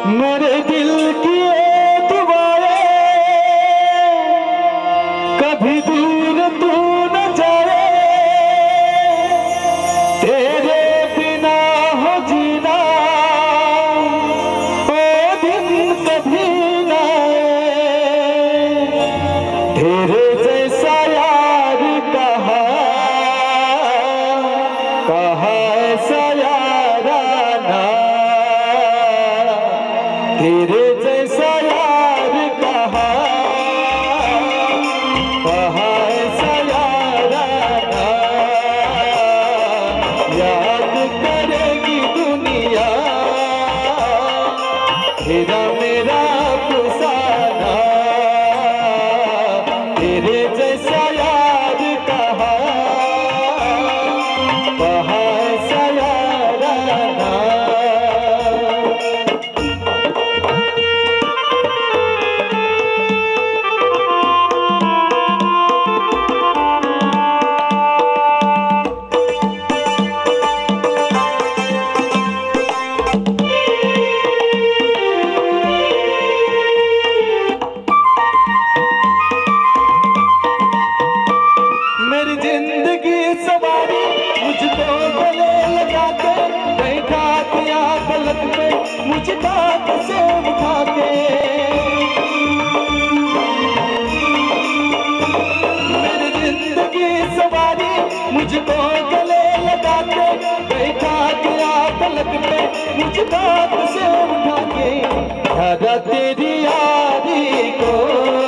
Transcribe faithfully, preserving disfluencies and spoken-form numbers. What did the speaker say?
मेरे दिल की दुआएं कभी दूर तू न जाए, तेरे बिना हो जीना ओ दिन कभी न आए। तेरे जैसा यार कहाँ कहाँ ऐसा याराना, तेरे जैसा यार कहाँ कहाँ ऐसा याराना। याद करेगी दुनिया तेरा मेरा अफसाना, तेरे जैसा यार कहाँ कहाँ ऐसा याराना। मेरी जिंदगी सवारी मुझको गले लगा के, बैठा दिया पलक पे मुझे बात से उठा के। मेरी जिंदगी सवारी मुझको गले लगा के, बैठा दिया पलक पे मुझे बात से उठा के। यारा तेरी यारी को